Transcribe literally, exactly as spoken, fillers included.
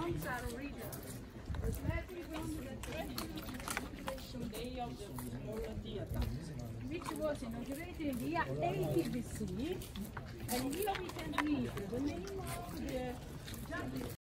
songs are original. The Slavic one that Day of the Smaller Theatre. which was inaugurated in the year eighty B C, and here we can read the name of the judges.